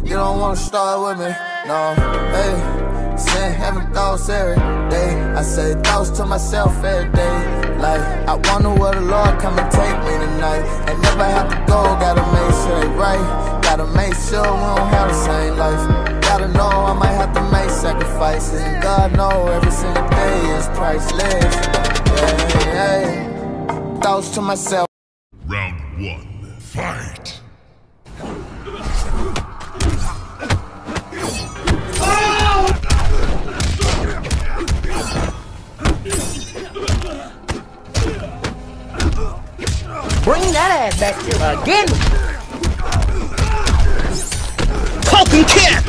You don't wanna start with me, no, hey. Sin, having thoughts every day. I say thoughts to myself every day. Like, I wonder where the Lord come and take me tonight. And never have to go, gotta make sure they right. Gotta make sure we don't have the same life. Gotta know I might have to make sacrifices. And God know every single day is priceless. Yeah, yeah. Thoughts to myself. Round 1, fight! Bring that ass back here again! Poking kick!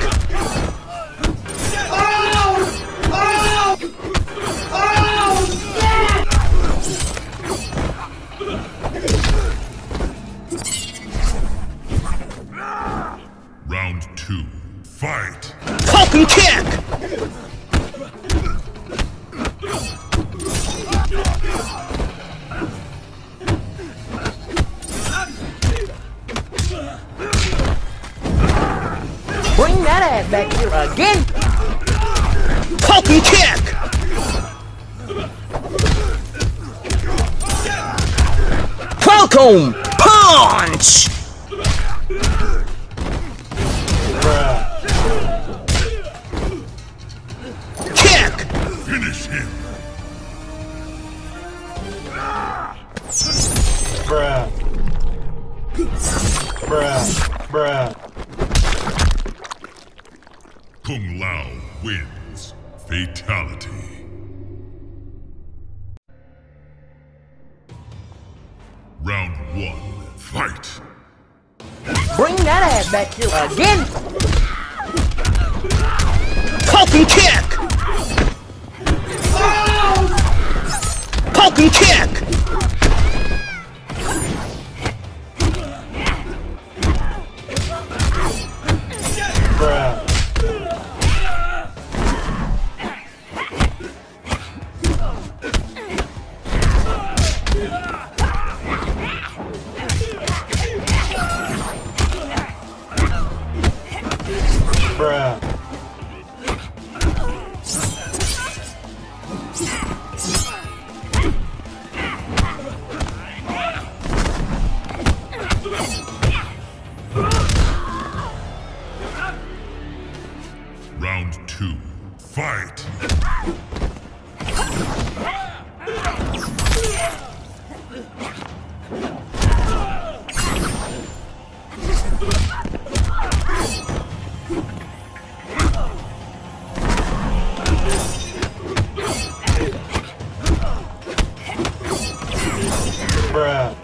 Round 2, fight! Poking kick! Bring that ass back here again! Poking kick! Welcome! Punch! Kick! Finish him! Bruh. Bruh. Bruh. Kung Lao wins. Fatality. Round 1, fight! Bring that ass back here again! Poking kick! Poking kick! Bruh. Bruh. Round 2, fight! Bruh.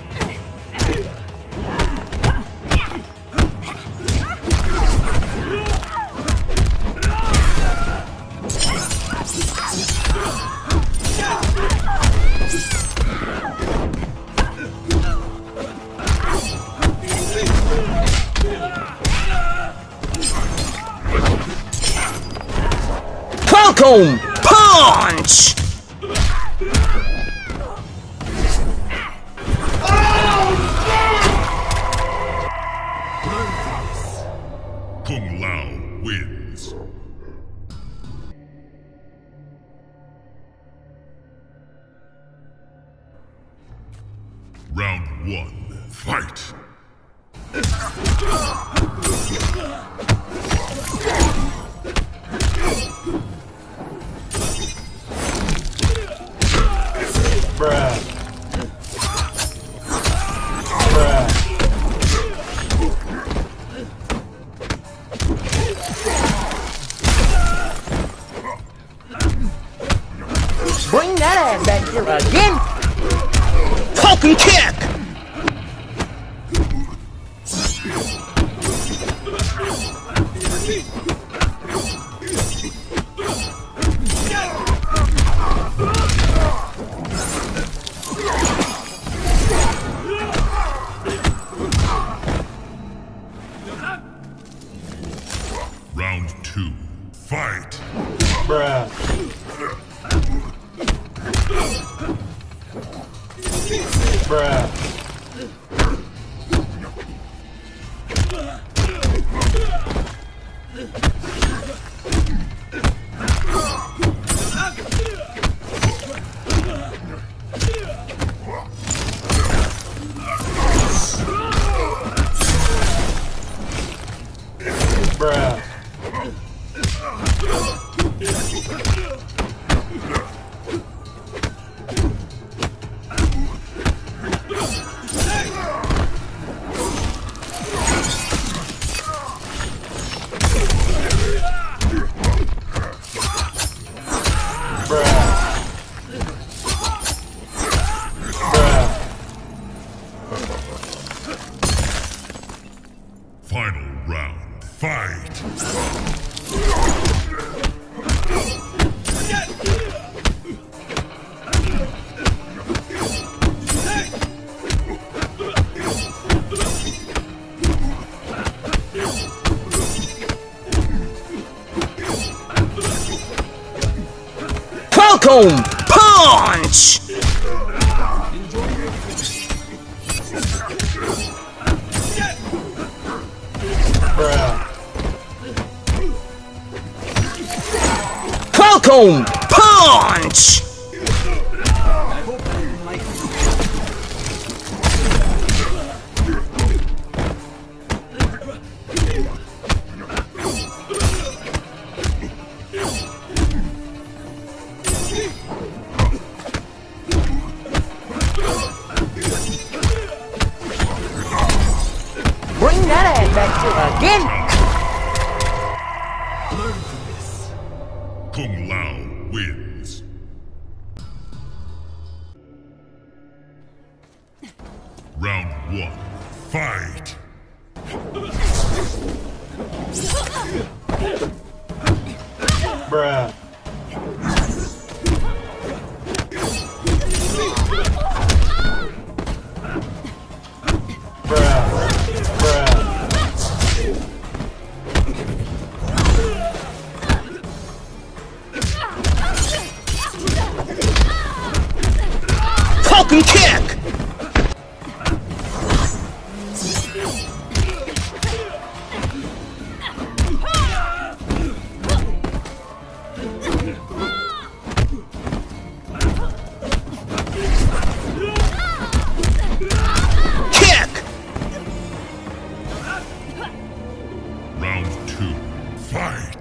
Welcome! Punch! Kung Lao wins. Round 1, fight! Bruh. Bruh. Bring that ass back here again! Poking kick! Round 2, fight! Bruh. Bruh. fight! Falcon Punch! Bruh. Falcon Punch! Bring that ass back here again! Learn from this. Kung Lao wins. Round 1. Fight! Bruh. Bruh. Bruh. Falcon Kick! Kick! Round 2. Fight!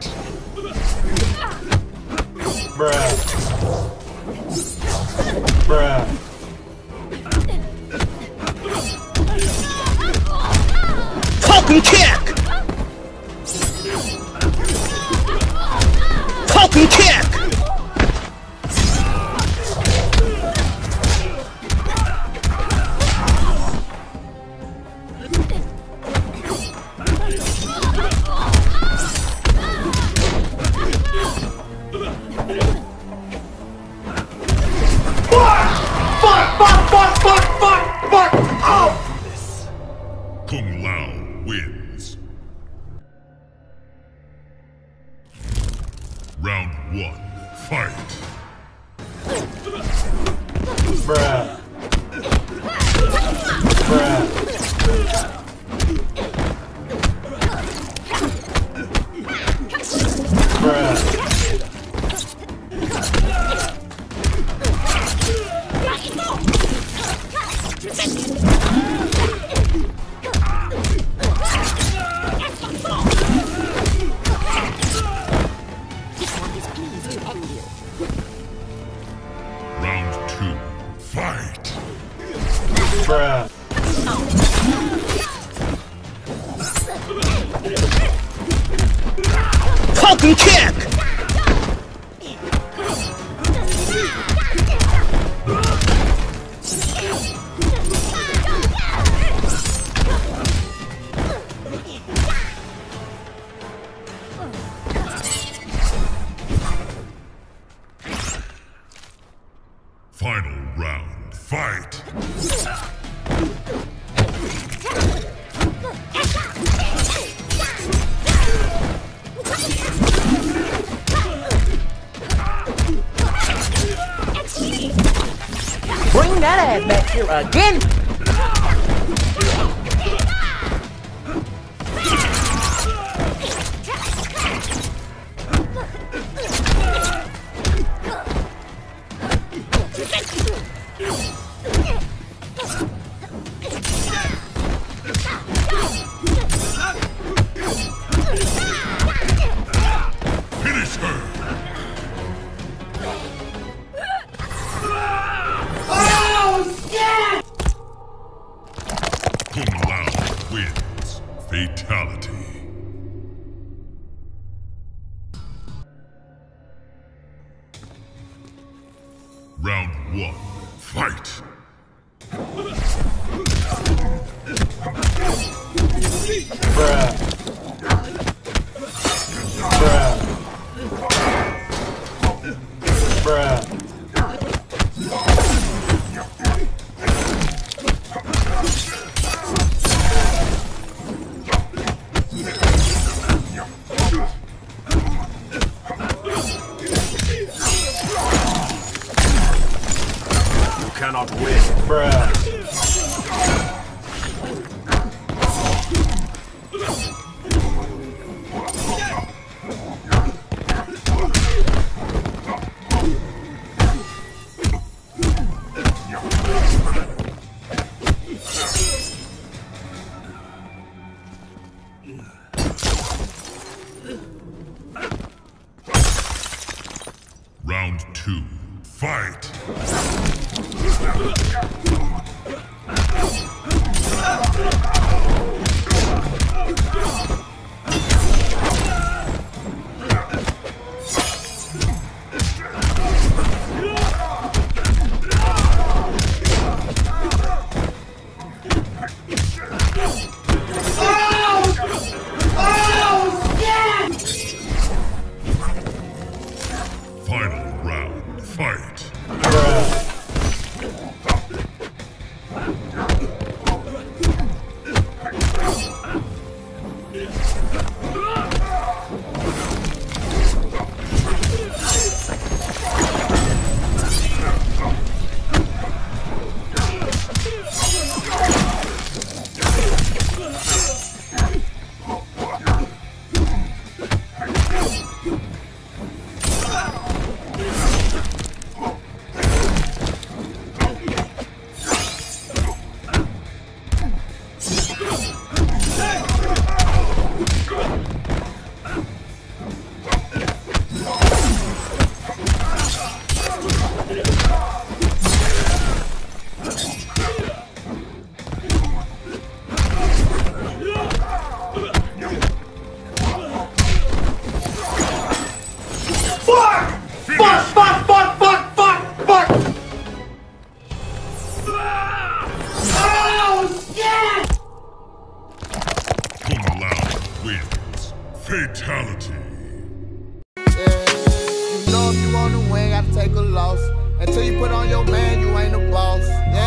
Bruh. Bruh. Falcon Kick! Falcon Kick! Kung Lao wins. Round 1. Fight! Bruh. Bruh. Bruh. Round 2. Fight! Bruh. Falcon Kick! Final round. Fight! Bring that ass back here again! Finish her! Kung Lao wins. Fatality. Round 1. Fight! Bruh. off the whip. Bruh. Round 2. Fight! Final round. Fight! Bruh. Kung Lao wins. Fatality. Yeah, you know if you want to win, gotta take a loss. Until you put on your man, you ain't a boss. Yeah.